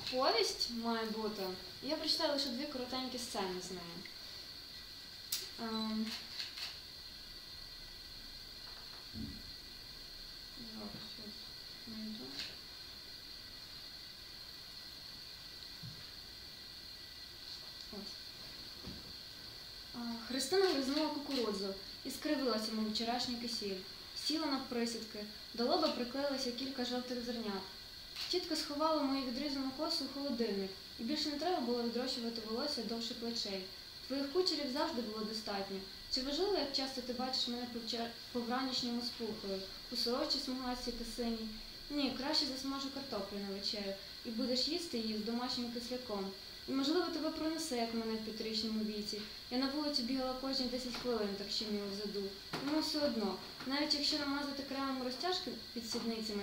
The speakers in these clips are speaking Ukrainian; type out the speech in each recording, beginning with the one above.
Повість має бути. Я прочитаю лише 2 коротенькі сцени з неї. Христина гризнула кукурудзу і скривилася, мов вчорашній кисіль. Сіла навприсідки, до лоба приклеїлося кілька жовтих зернят. Тітка сховала мою відрізану косу у холодильник, і більше не треба було відрощувати волосся довше плечей. Твоїх кучерів завжди було достатньо. Чи важливо, як часто ти бачиш мене по вранішньому з пухою, у сорочці смугастій та синій? Ні, краще засмажу картоплю на вечерю, і будеш їсти її з домашнім кисляком. І, можливо, тебе пронесе, як мене в 5-річному віці. Я на вулиці бігала кожні 10 хвилин, так щеміло в заду. Йому все одно, навіть якщо намазати кремом розтяжки під сідницями,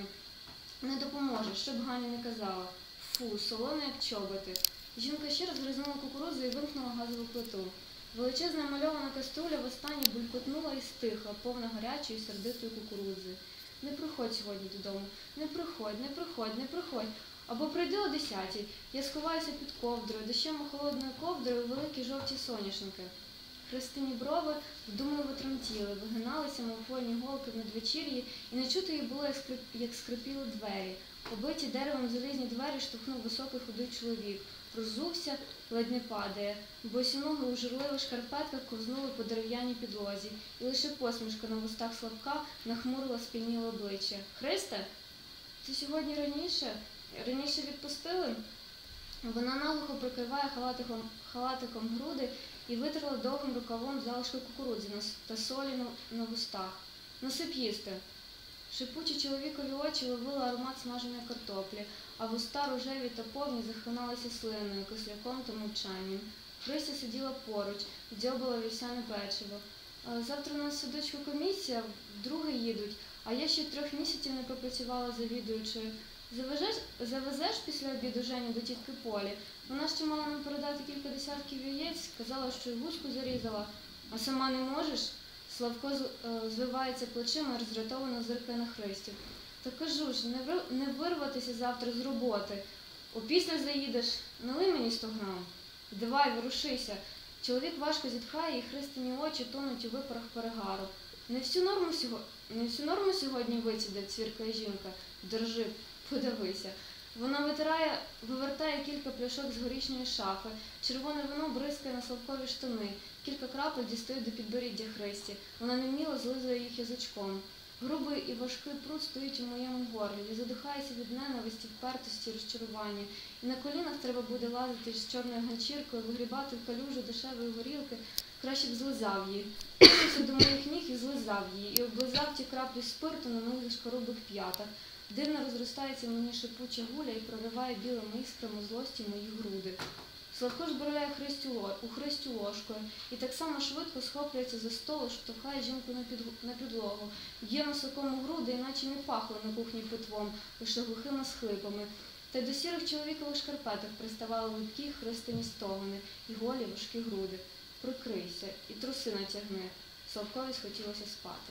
не допоможе, що б Ганя не казала. Фу, солоно, як чоботи. Жінка ще раз гризнула кукурудзу і вимкнула газову плиту. Величезна мальована каструля востаннє булькотнула і стихла, повна гарячої, сердитої кукурудзи. Не приходь сьогодні додому. Не приходь, не приходь, не приходь. Або прийди о 10-й. Я сховаюся під ковдрою, дощем холодною ковдрою великі жовті соняшники. Христині брови вдумливо тремтіли, вигиналися, мов хвойні голки в надвечір'ї, і не чути їх було, як скрипіли двері. Побиті деревом залізні двері штовхнув високий худий чоловік. Роззувся, ледь не падає. Босі-ноги у журливих шкарпетках ковзнули по дерев'яній підлозі, і лише посмішка на вустах Славка нахмурила сп'яніле обличчя. «Христе, ти сьогодні раніше відпустили?» Вона наглухо прикриває халатиком груди і витерла довгим рукавом залишки кукурудзи та солі на вустах. «Насип їсти!» Шипучі чоловікові очі ловили аромат смаженої картоплі, а вуста рожеві та повні захлиналися слиною, кисляком та мовчанням. Христя сиділа поруч, дзьобала вівсяне печиво. «Завтра у нас в садочку комісія, вдруге їдуть, а я ще 3 місяців не попрацювала завідуючою. Завезеш після обіду Женю до тітки Полі? Вона ще мала нам передати кілька десятків яєць, казала, що й гуску зарізала. А сама не можеш?» Славко звивається плечима і роздратовано зиркає на Христю. «Та кажу ж, не вирватися завтра з роботи. Опісля заїдеш, налий мені 100 грам. Давай, ворушися». Чоловік важко зітхає, і Христині очі тонуть у випарах перегару. Не всю норму сьогодні вицідить, цвіркає жінка. «Держи, подивися». Вона вивертає кілька пляшок з горішньої шафи. Червоне вино бризкає на Славкові штани. Кілька крапель дістають до підборіддя Христі. Вона невміло злизує їх язичком. Грубий і важкий пруд стоїть у моєму горлі. Я задихаюся від ненависті, впертості, розчарування. І на колінах треба буде лазити з чорною ганчіркою, вигрібати в калюжу дешевої горілки. Краще б злизав її. Пустився до моїх ніг і злизав її. І облизав ті краплі спирту на моїх шкарубих п'ятах. Дивно розростається мені шипуча гуля і прориває білими іскрами злості мої груди. Славко ж бурляє у Христю ложкою і так само швидко схоплюється за столу, штовхає жінку на підлогу, б'є носоком у груди, іначе не пахло на кухні питвом, лише глухими схлипами. Та й до сірих чоловікових шкарпеток приставали липкі Христині стогони і голі важкі груди. «Прикрийся і труси натягни». Славкові схотілося спати.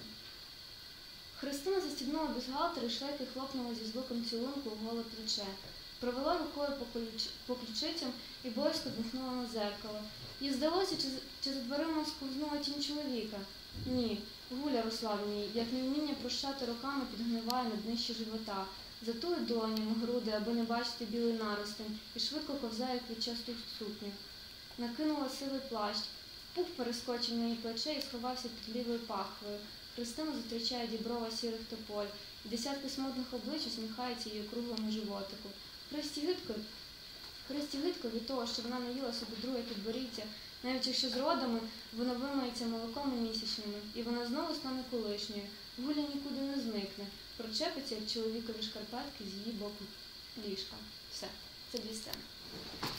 Христина застібнула бюстгальтер і шлейки хлопнула зі звуком цілунку в голе плече. Провела рукою по ключицям і боязко дмухнула на дзеркало. Їй здалося, чи за дверима сковзнула тінь чоловіка. Ні, гуля росла в ній, як невміння прощати руками підгниває на днищі живота. Затує долонями груди, аби не бачити білий наростень, і швидко ковзає квітчасту сукню. Накинула сивий плащ. Пух перескочив на її плече і сховався під лівою пахвою. Христину зустрічає діброва сірих тополь, і десятки смутних облич усміхаються її круглому животику. Христі гидко від того, що вона наїла собі друге підборіддя, навіть якщо з родами воно вимається молоком і місячними, і вона знову стане колишньою. Гуля нікуди не зникне, прочепиться, як чоловікові шкарпетки з її боку ліжка. Все, це 2 сцени.